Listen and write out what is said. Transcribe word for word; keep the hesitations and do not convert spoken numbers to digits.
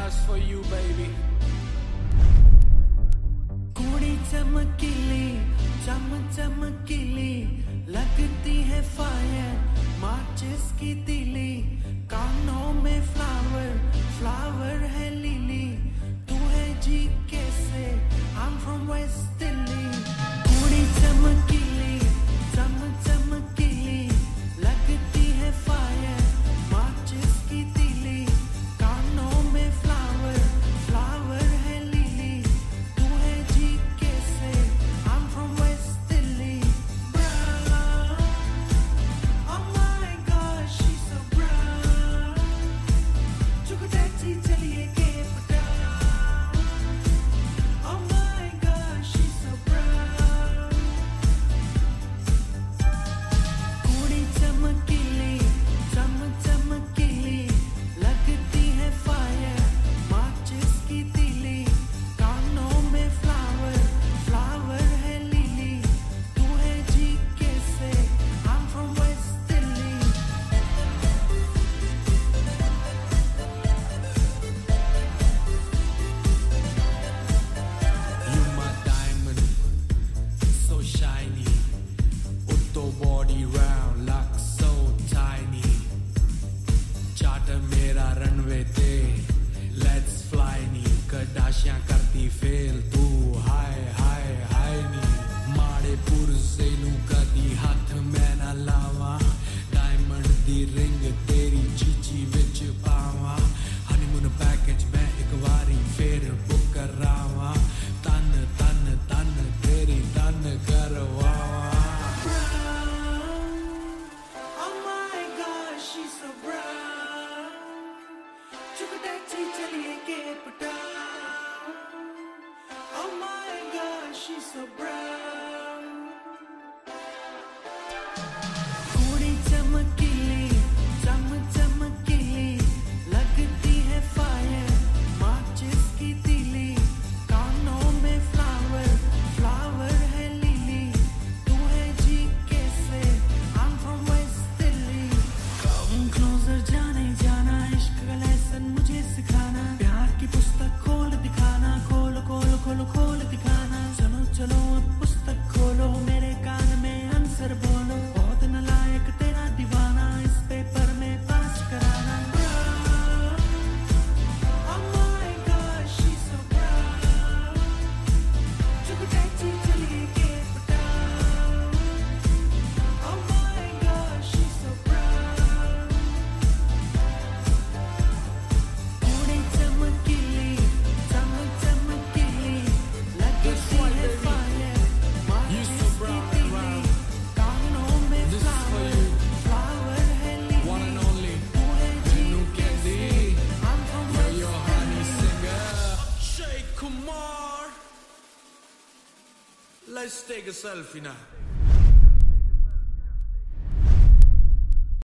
That's for you, baby. कुड़ी चमकीली, चम चमकीली, लगती है फायर, माचिस की तीली, कानों में फ्लावर, फ्लावर है लिली, तू है जी कैसे, I'm from West Delhi. कुड़ी चमकीली, चम चमकीली, लगती है फायर, माचिस की तीली, कानों में फ्लावर, फ्लावर है लिली, तू है जी कैसे, I'm from West Delhi. Brown, oh my gosh, she's so brown. चुक टैक्सी चलिए Cape Town. Oh my gosh, she's so brown. कुड़ी चमकीली, चम चमकीली, लगती है फायर, माचिस की तीली, कानों में फ्लावर, फ्लावर है लिली, तू है जी कैसे, I'm from West Delhi. You my diamond, so shiny. Utto body round, luck so tiny. Charter mera runway te, let's fly ni. Kardashian karti fail, tu high high high ni. Maade purse nu kadi hath main na lawa. Diamond di ring teri chichi vich pawa. Honeymoon package main ek wari fir book karawa. Tan tan tan teri tan karwawa. Brown, oh my gosh, she's so brown. चुक taxi चलिए Cape Town. Oh my gosh, she's so brown. कुड़ी चमकीली, चम चमकीली, लगती है fire, माचिस की तीली, कानों में फ्लावर, फ्लावर है लिली, तू है जी कैसे, I'm from West Delhi. Come closer जाने जाना, इश्क का लेसन मुझे सिखाना, प्यार की पुस्तक खोल दिखाना, खोल खोल खोल खोल दिखाना, चलो चलो अब पुस्तक खोलो, मेरे कान में आंसर बोलो, बहुत नालायक तेरा दीवाना, इस पेपर में पास कराना. Brown, oh my gosh, she's so brown. चुक टैक्सी चलिए Cape Town. Oh my gosh, she's so brown. कुड़ी चमकीली, चम चमकीली, लगती है फायर, माचिस की तीली, कानों में This is for flower, you, flower है लिली, one and only. तू है जी Renu कैसे, Candy, I'm from you're West your honey Delhi. singer. Akshay Kumar. Let's take a selfie now.